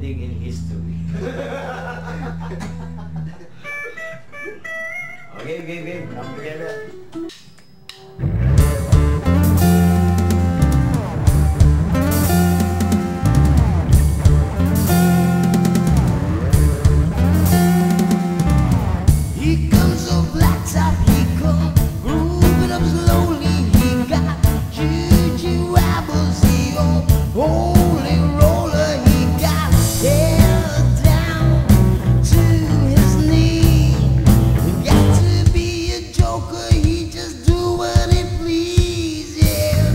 living in history. Okay, come together. He comes so black top, he come moving up slowly. He got juju apples, he holy roller. He got hair down to his knee. He got to be a joker, he just do what he please, yeah.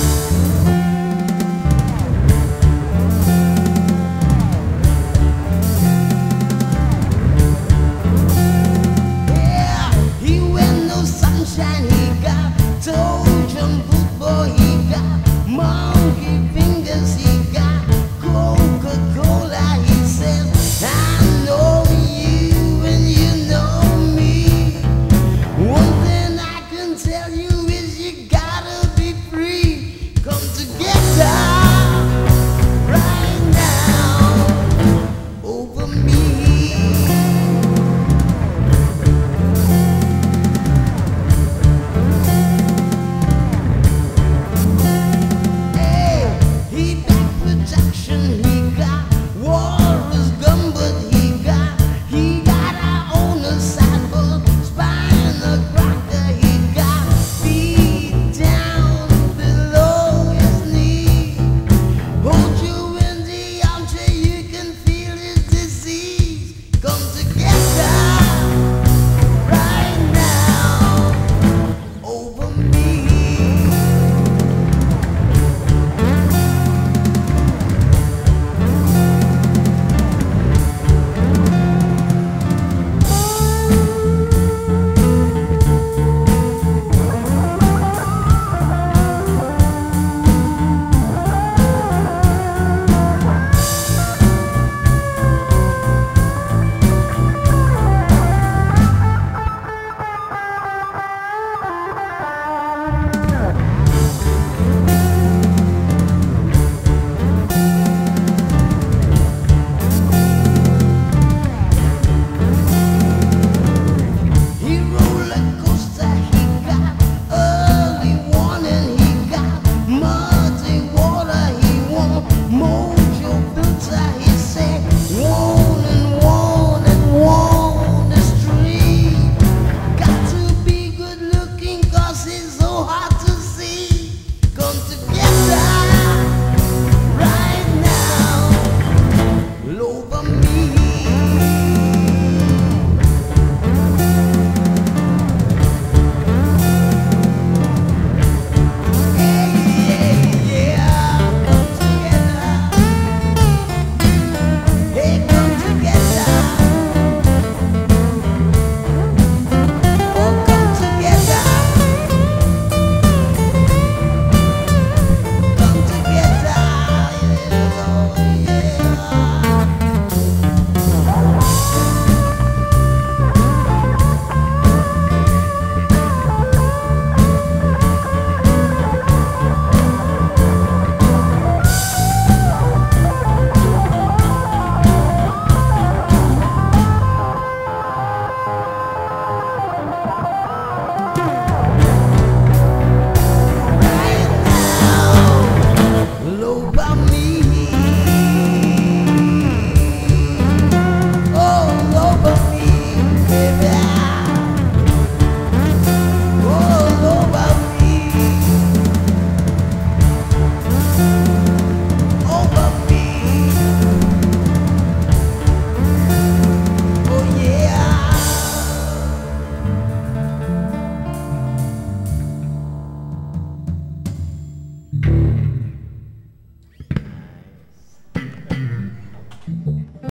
He wear no sunshine, he got Trojan football, he got monkey fingers, he got Coca-Cola. He says, I know you and you know me. One thing I can tell you